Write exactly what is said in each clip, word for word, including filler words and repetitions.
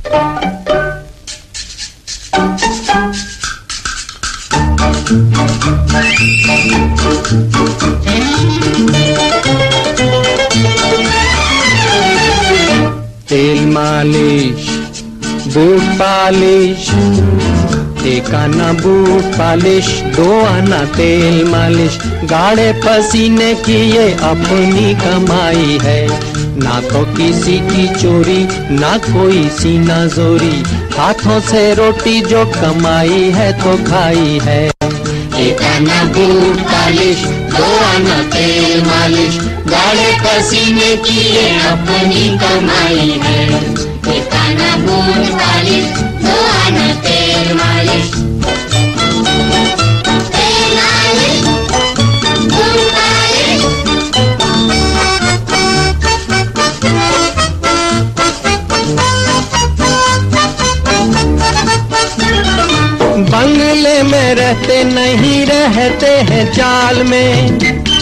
तेल मालिश, boot polish, एक आना बूट पालिश, दो आना तेल मालिश। गाढ़े पसीने की ये अपनी कमाई है, ना तो किसी की चोरी ना कोई सीना जोरी। हाथों से रोटी जो कमाई है तो खाई है। एक आना बूट पालिश, दो आना तेल मालिश, गाढ़े पसीने की ये अपनी कमाई है। एक आना बूट पालिश, दो आना तेल मालिश। तेल मालिश, बूट पालिश। बंगले में रहते नहीं रहते हैं चाल में,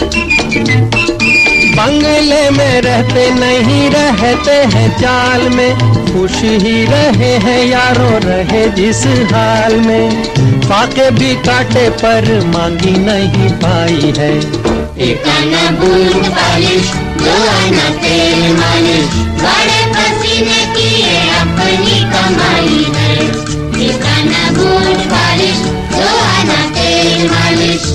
बंगले में रहते नहीं रहते हैं चाल में। खुश ही रहे हैं यारों रहे जिस हाल में, फाके भी काटे पर मांगी नहीं पाई है। एक आना बूट पालिश, दो आना तेल मालिश, गाढ़े पसीने की ये अपनी कमाई है। एक आना बूट पालिश, दो आना तेल मालिश।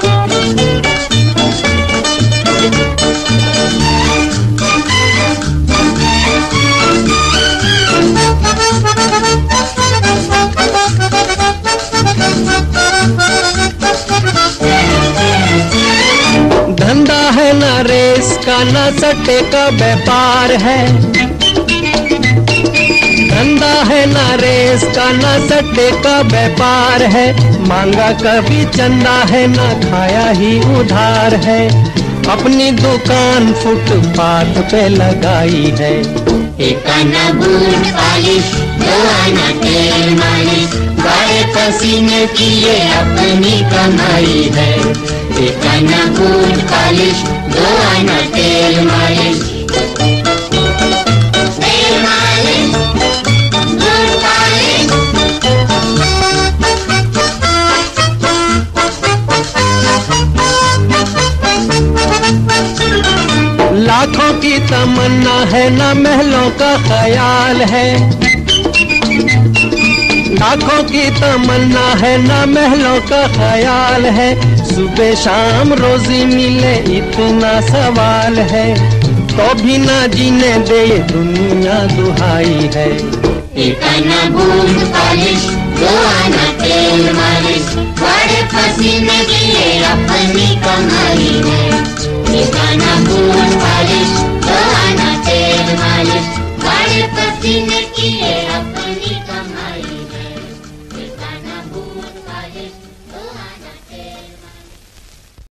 धंधा है ना रेस का ना सट्टे का व्यापार है, धंधा है ना रेस का ना सट्टे का व्यापार है। मांगा कभी चंदा है ना खाया ही उधार है, अपनी दुकान फुटपाथ पे लगाई है। एक आना बूट पालिश, दो आना तेल मालिश, गाढ़े पसीने की ये अपनी कमाई है। एक आना बूट पालिश, दो आना तेल मालिश। तेल मालिश, बूट पालिश। लाखों की तमन्ना है ना महलों का ख्याल है, लाखों की तमन्ना है ना महलों का ख्याल है। सुबह शाम रोजी मिले इतना सवाल है, तो भी ना जीने दे दुनिया दुहाई है। एक आना बूट पालिश, दो आना तेल मालिश, गाढ़े पसीने की ये अपनी कमाई है। एक आना बूट पालिश, दो आना तेल मालिश, गाढ़े पसीने की ये अपनी